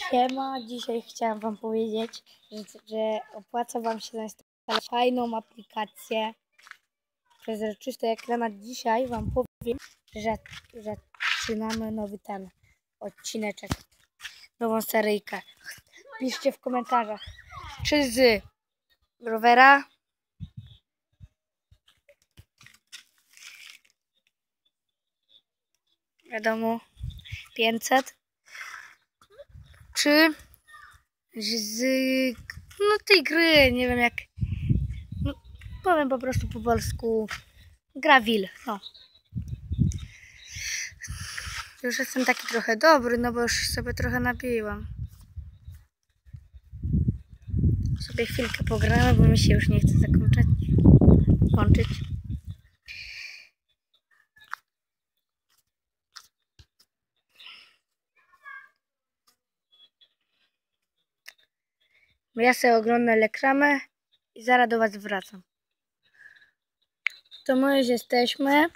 Siema, dzisiaj chciałam wam powiedzieć, że opłaca wam się zainstalować fajną aplikację przezroczysty ekran. Dzisiaj wam powiem, że zaczynamy nowy odcineczek, nową seryjkę. Piszcie w komentarzach, czy z rowera, wiadomo, 500, czy z tej gry, nie wiem jak, powiem po prostu po polsku, Gravil, Już jestem taki trochę dobry, bo już sobie trochę nabiłam. Sobie chwilkę pogramy, bo mi się już nie chce kończyć. Ja sobie oglądam reklamę i zaraz do was wracam. To my już jesteśmy.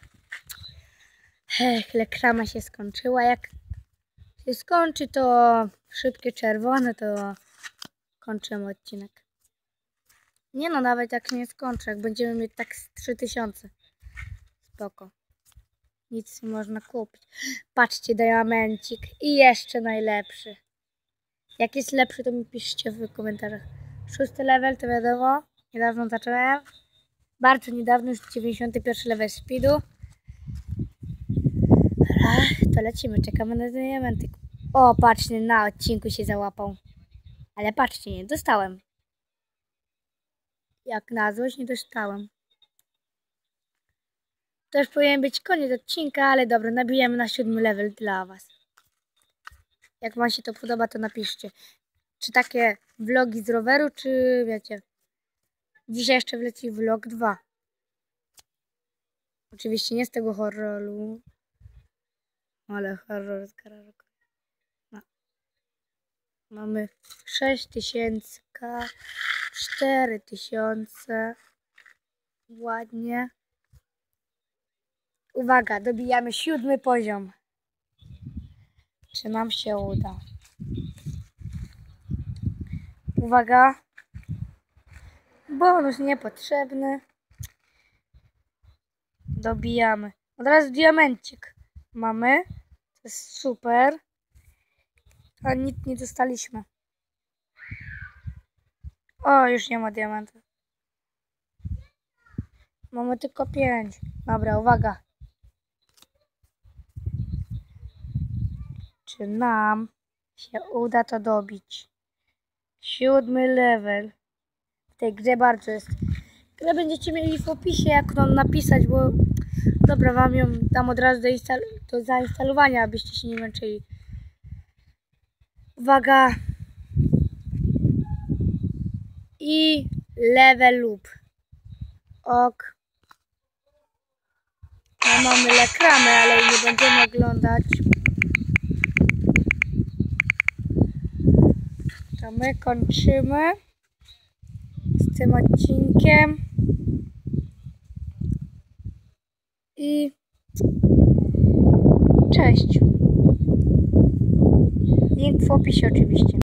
Reklama się skończyła. Jak się skończy, to szybkie czerwone, to kończymy odcinek. Nie no, nawet jak nie skończę, jak będziemy mieć tak z 3000. Spoko. Nic nie można kupić. Patrzcie, diamencik. I jeszcze najlepszy. Jak jest lepszy, to mi piszcie w komentarzach. 6 level, to wiadomo. Niedawno zacząłem. Bardzo niedawno, już 91 level speedu. To lecimy, czekamy na diamenty. O, patrzcie, na odcinku się załapał. Ale patrzcie, nie dostałem. Jak na złość nie dostałem. To już powinien być koniec odcinka, ale dobra, nabijemy na 7 level dla was. Jak wam się to podoba, to napiszcie. Czy takie vlogi z roweru, czy wiecie. Dzisiaj jeszcze wleci vlog 2. Oczywiście nie z tego horroru. Ale horror z garażu. Mamy 6000, 4000. Ładnie. Uwaga, dobijamy 7 poziom. Czy nam się uda? Uwaga. Bonus niepotrzebny. Dobijamy. Od razu diamencik mamy. To jest super. A nic nie dostaliśmy. O, już nie ma diamentów. Mamy tylko 5. Dobra, uwaga. Czy nam się uda to dobić? 7 level. W tej grze bardzo jest. Grę będziecie mieli w opisie, jak ją napisać, bo dobra, wam ją dam od razu do zainstalowania, abyście się nie męczyli. Uwaga. I level up. Ok. No, mamy reklamę, ale nie będziemy oglądać. To my kończymy z tym odcinkiem. I cześć. Link w opisie oczywiście.